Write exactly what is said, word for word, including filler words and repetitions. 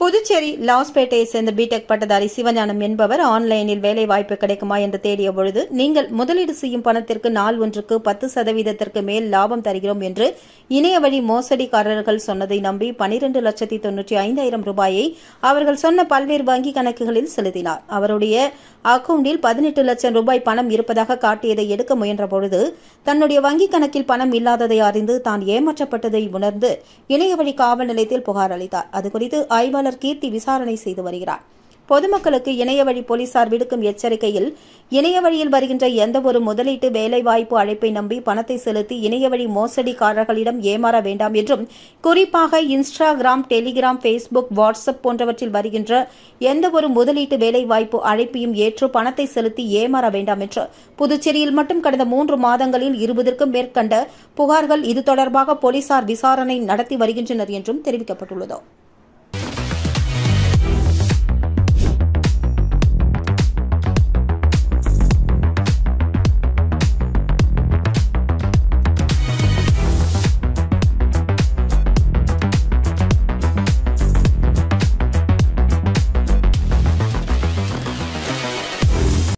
புதுச்சேரி லாஸ்பேட்டையை சேர்ந்த பிடெக் பட்டதாரி சிவஞானம் என்பவர் ஆன்லைனில் வேலை வாய்ப்பு கிடைக்குமா என்று தேடிய பொழுது, நீங்கள் முதலீடு செய்யும் பணத்திற்கு நாள் ஒன்றுக்கு பத்து சதவீதத்திற்கு மேல் லாபம் தருகிறோம் என்று இணைய வழி மோசடிக்காரர்கள் சொன்னதை நம்பி பனிரெண்டு லட்சத்தி தொன்னூற்றி ஐந்தாயிரம் ரூபாயை அவர்கள் சொன்ன பல்வேறு வங்கிக் கணக்குகளில் செலுத்தினார். அவருடைய அக்கவுண்டில் பதினெட்டு லட்சம் ரூபாய் பணம் இருப்பதாக காட்டியதை எடுக்க முயன்றபொழுது தன்னுடைய வங்கிக் கணக்கில் பணம் இல்லாததை அறிந்து தான் ஏமாற்றப்பட்டதை உணர்ந்து இணையவழி காவல் நிலையத்தில் புகார் அளித்தார். அதுகுறித்து ஆய்வாளர் கீர்த்தி விசாரணை செய்து வருகிறார். பொதுமக்களுக்கு இணையவழி போலீசார் விடுக்கும் எச்சரிக்கையில், இணையவழியில் வருகின்ற எந்தவொரு முதலீட்டு வேலைவாய்ப்பு அழைப்பை நம்பி பணத்தை செலுத்தி இணையவழி மோசடிக்காரர்களிடம் ஏமாற வேண்டாம் என்றும், குறிப்பாக இன்ஸ்டாகிராம், டெலிகிராம், பேஸ்புக், வாட்ஸ்அப் போன்றவற்றில் வருகின்ற எந்தவொரு முதலீட்டு வேலைவாய்ப்பு அழைப்பையும் ஏற்று பணத்தை செலுத்தி ஏமாற வேண்டாம் என்று புதுச்சேரியில் மட்டும் கடந்த மூன்று மாதங்களில் இருபதற்கும் மேற்கண்ட புகார்கள் இது தொடர்பாக போலீசார் விசாரணை நடத்தி வருகின்றனர் என்றும் தெரிவிக்கப்பட்டுள்ளது.